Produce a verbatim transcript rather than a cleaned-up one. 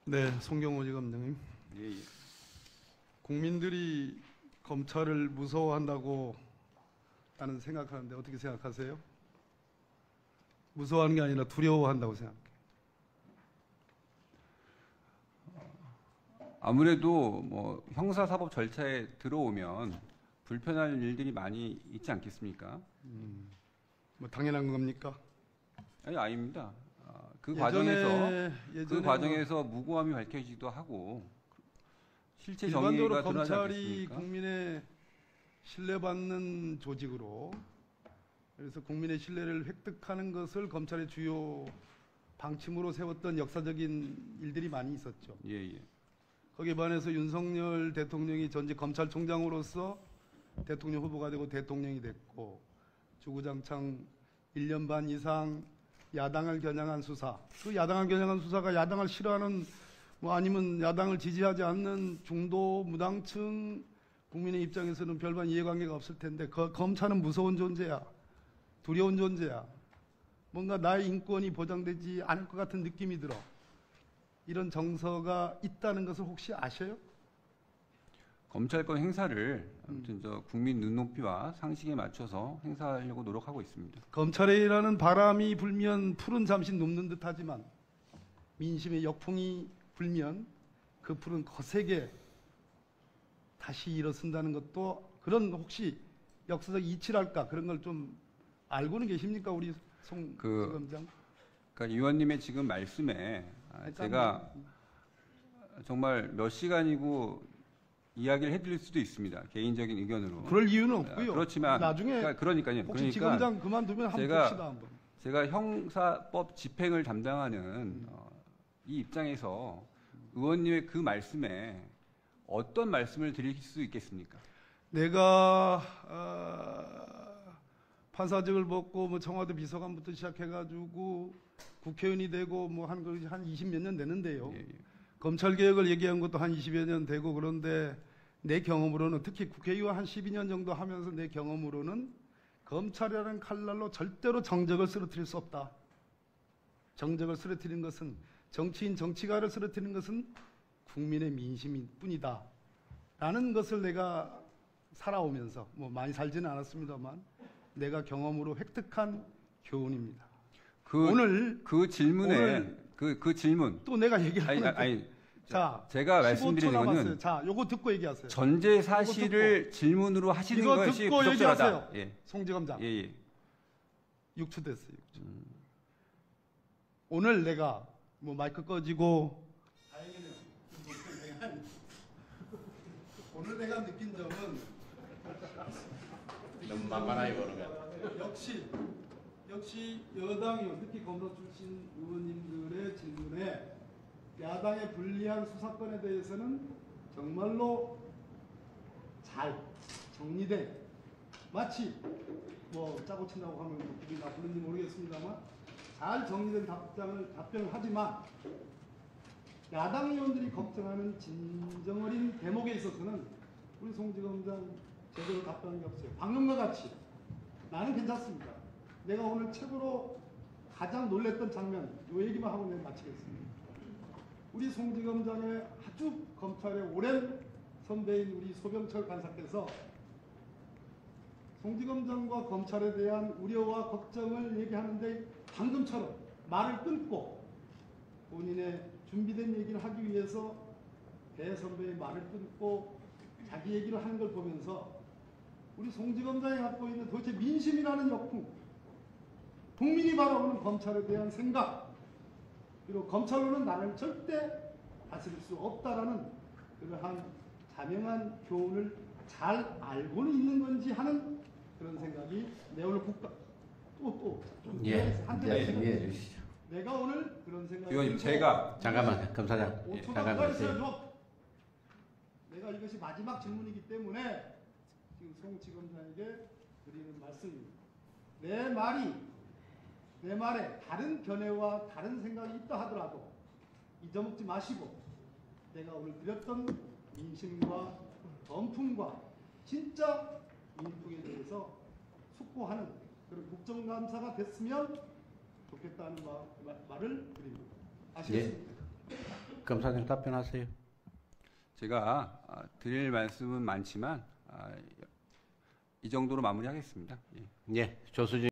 네, 송경호 지검장님. 예, 예. 국민들이 검찰을 무서워한다고 나는 생각하는데 어떻게 생각하세요? 무서워하는 게 아니라 두려워한다고 생각해요. 아무래도 뭐 형사사법 절차에 들어오면 불편할 일들이 많이 있지 않겠습니까? 음, 뭐 당연한 겁니까? 아니, 아닙니다. 아, 그 예전에- 과정에서 예전에 그 과정에서 무고함이 밝혀지기도 하고 실체 일반적으로 정의가 드러나지 검찰이 않겠습니까? 국민의 신뢰받는 조직으로, 그래서 국민의 신뢰를 획득하는 것을 검찰의 주요 방침으로 세웠던 역사적인 일들이 많이 있었죠. 예, 예. 거기에 반해서 윤석열 대통령이 전직 검찰총장으로서 대통령 후보가 되고 대통령이 됐고, 주구장창 일 년 반 이상 야당을 겨냥한 수사, 그 야당을 겨냥한 수사가 야당을 싫어하는 뭐 아니면 야당을 지지하지 않는 중도 무당층 국민의 입장에서는 별반 이해관계가 없을 텐데, 그 검찰은 무서운 존재야, 두려운 존재야, 뭔가 나의 인권이 보장되지 않을 것 같은 느낌이 들어. 이런 정서가 있다는 것을 혹시 아셔요? 검찰권 행사를 아무튼 저 국민 눈높이와 상식에 맞춰서 행사하려고 노력하고 있습니다. 검찰에 일하는 바람이 불면 풀은 잠시 녹는 듯하지만 민심의 역풍이 불면 그 풀은 거세게 다시 일어선다는 것도, 그런 혹시 역사적 이치랄까, 그런 걸 좀 알고는 계십니까, 우리 송 그- 지검장? 그러니까 의원님의 지금 말씀에 아, 제가 정말 몇 시간이고 이야기를 해드릴 수도 있습니다. 개인적인 의견으로. 그럴 이유는 없고요. 그렇지만 나중에 그러니까, 그러니까요. 혹시 그러니까 지검장 그만두면 한번 제가- 봅시다 한번. 제가 형사법 집행을 담당하는 어, 이 입장에서 의원님의 그 말씀에 어떤 말씀을 드릴 수 있겠습니까? 내가 어, 판사직을 벗고 뭐 청와대 비서관부터 시작해가지고 국회의원이 되고 뭐 한 한 이십 몇 년 되는데요. 예, 예. 검찰 개혁을 얘기한 것도 한 이십여 년 되고, 그런데 내 경험으로는, 특히 국회의원 한 십이 년 정도 하면서 내 경험으로는 검찰이라는 칼날로 절대로 정적을 쓰러뜨릴 수 없다. 정적을 쓰러뜨리는 것은, 정치인 정치가를 쓰러뜨리는 것은 국민의 민심일 뿐이다 라는 것을 내가 살아오면서, 뭐 많이 살지는 않았습니다만 내가 경험으로 획득한 교훈입니다. 그, 오늘 그 질문에 오늘 그, 그 질문 또 내가 얘기를 아니, 하는데, 아니 자, 제가 말씀드리는 십오 초 남았어요. 거는 자, 요거 듣고 얘기하세요. 전제 사실을 질문으로 하시는 이거 것이 듣고 부적절하다. 얘기하세요. 예, 송지검장. 예, 예. 육 초 됐어요. 육 초. 오늘 내가 뭐 마이크 꺼지고 다행이네요. 오늘 내가 느낀 점은 너무 만만하게 보는 역시 역시 여당 의원, 특히 검사 출신 의원님들의 질문에 야당의 불리한 수사권에 대해서는 정말로 잘 정리된, 마치 뭐 짜고 친다고 하면 기분이 나쁘는지 모르겠습니다만 잘 정리된 답장을 답변을 하지만, 야당 의원들이 걱정하는 진정어린 대목에 있어서는 우리 송지검장 제대로 답변한 게 없어요. 방금과 같이 나는 괜찮습니다. 내가 오늘 최고로 가장 놀랬던 장면, 요 얘기만 하고 내가 마치겠습니다. 우리 송지검장의 아주 검찰의 오랜 선배인 우리 소병철 간사께서 송지검장과 검찰에 대한 우려와 걱정을 얘기하는데 방금처럼 말을 끊고 본인의 준비된 얘기를 하기 위해서 대선배의 말을 끊고 자기 얘기를 하는 걸 보면서 우리 송지검장이 갖고 있는 도대체 민심이라는 역풍, 국민이 바라보는 검찰에 대한 생각, 그리고 검찰로는 나를 절대 다스릴 수 없다라는 그러한 자명한 교훈을 잘 알고는 있는 건지 하는 그런 생각이 내 오늘 국가 또또 예, 한테 예, 준비해 주시죠. 내가 오늘 그런 생각이 의원님, 들고 제가 잠깐만, 검사장. 오 예, 초만 잠깐만. 기다리세요. 내가 이것이 마지막 질문이기 때문에 지금 송 지검장에게 드리는 말씀입니다. 내 말이, 내 말에 다른 견해와 다른 생각이 있다 하더라도 잊어먹지 마시고, 내가 오늘 드렸던 민심과 전풍과 진짜 민풍에 대해서 숙고하는 그런 국정감사가 됐으면 좋겠다는 말, 말을 드립니다. 아시겠습니까? 예. 검사장 답변하세요. 제가 아, 드릴 말씀은 많지만 아, 이 정도로 마무리하겠습니다. 예. 예, 조수진